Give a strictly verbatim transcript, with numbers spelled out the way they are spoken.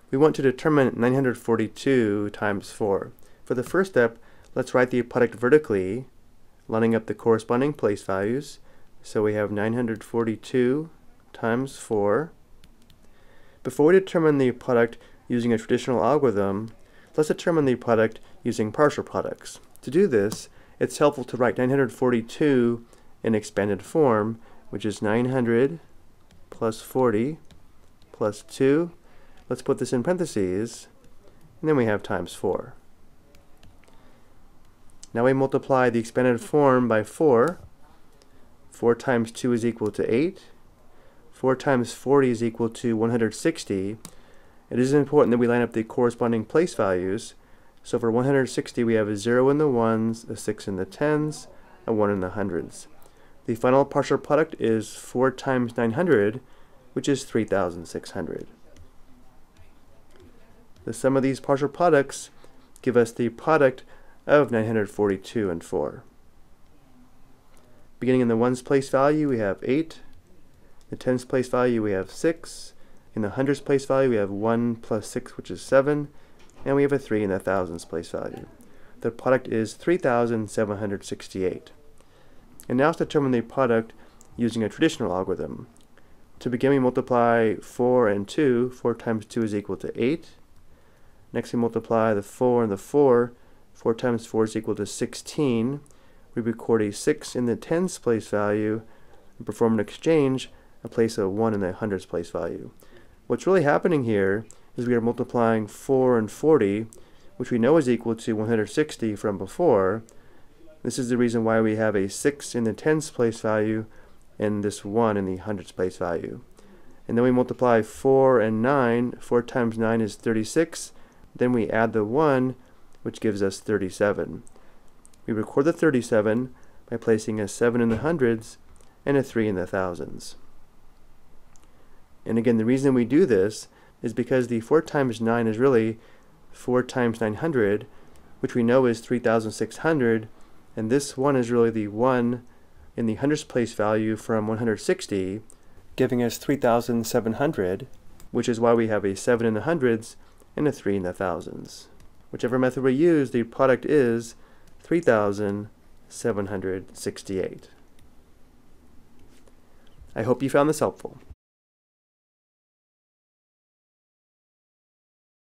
We want to determine nine hundred forty-two times four. For the first step, let's write the product vertically, lining up the corresponding place values. So we have nine hundred forty-two times four. Before we determine the product using a traditional algorithm, let's determine the product using partial products. To do this, it's helpful to write nine hundred forty-two in expanded form, which is nine hundred plus forty plus two. Let's put this in parentheses, and then we have times four. Now we multiply the expanded form by four. four times two is equal to eight. four times forty is equal to one hundred sixty. It is important that we line up the corresponding place values. So for one hundred sixty, we have a zero in the ones, a six in the tens, a one in the hundreds. The final partial product is four times nine hundred, which is three thousand six hundred. The sum of these partial products give us the product of nine hundred forty-two and four. Beginning in the ones place value, we have eight. The tens place value, we have six. In the hundreds place value, we have one plus six, which is seven. And we have a three in the thousands place value. The product is three thousand seven hundred sixty-eight. And now let's determine the product using a traditional algorithm. To begin, we multiply four and two. four times two is equal to eight. Next, we multiply the four and the four. four times four is equal to sixteen. We record a six in the tens place value and perform an exchange and place a one in the hundreds place value. What's really happening here is we are multiplying four and forty, which we know is equal to one hundred sixty from before. This is the reason why we have a six in the tens place value and this one in the hundreds place value. And then we multiply four and nine. four times nine is thirty-six. Then we add the one, which gives us thirty-seven. We record the thirty-seven by placing a seven in the hundreds and a three in the thousands. And again, the reason we do this is because the four times nine is really four times nine hundred, which we know is three thousand six hundred, and this one is really the one in the hundreds place value from one hundred sixty, giving us three thousand seven hundred, which is why we have a seven in the hundreds and a three in the thousands. Whichever method we use, the product is three thousand seven hundred sixty-eight. I hope you found this helpful.